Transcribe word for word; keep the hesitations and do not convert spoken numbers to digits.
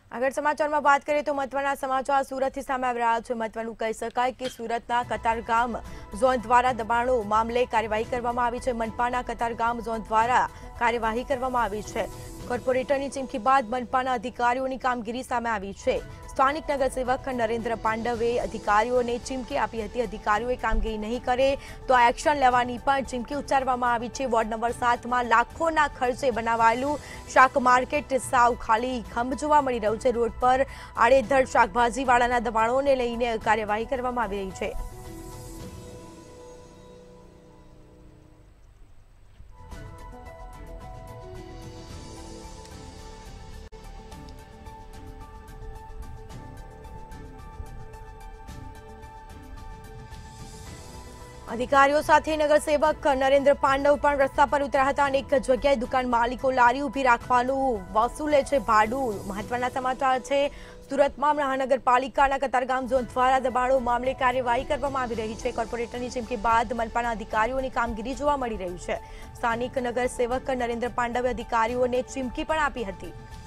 આગળ સમાચારમાં વાત કરીએ તો મહત્વના સમાચાર સુરતથી સામે આવી રહ્યા છે। મહત્વનું કહી શકાય કે સુરતના કતારગામ ઝોન દ્વારા દબાણો મામલે કાર્યવાહી કરવામાં આવી છે। મનપાના કતારગામ ઝોન દ્વારા કાર્યવાહી કરવામાં આવી છે। કોર્પોરેટરની ચીમકી બાદ મનપાના અધિકારીઓની કામગીરી સામે આવી છે। સ્થાનિક નગરસેવક નરેન્દ્ર પાંડવે અધિકારીઓને ચીમકી આપી હતી। અધિકારીઓએ કામગીરી નહીં કરે તો એક્શન લેવાની પણ ચીમકી ઉચ્ચારવામાં આવી છે। વોર્ડ નંબર સાતમાં લાખોના ખર્ચે બનાવાયેલું શાક માર્કેટ સાવ ખાલી ખંભ જોવા મળી રહ્યું છે। રોડ પર આડેધડ શાકભાજીવાળાના દબાણોને લઈને કાર્યવાહી કરવામાં આવી રહી છે। अधिकारीओ साथे नगरसेवक नरेन्द्र पांडव पण रस्ता पर उतर्या हता। अनेक जग्याए दुकान मालिको लारी उभी राखवानुं वसूले छे भाडुं। महत्वना समाचार छे सूरतमां महानगरपालिकाना कतारगाम झोन द्वारा दबाणो मामले कार्यवाही करवामां आवी रही छे। कोर्पोरेटरनी चीमकी बाद मनपाना अधिकारीओनी कामगीरी जोवा मळी रही छे। स्थानिक नगरसेवक नरेन्द्र पांडवे अधिकारीओने चीमकी पण आपी हती।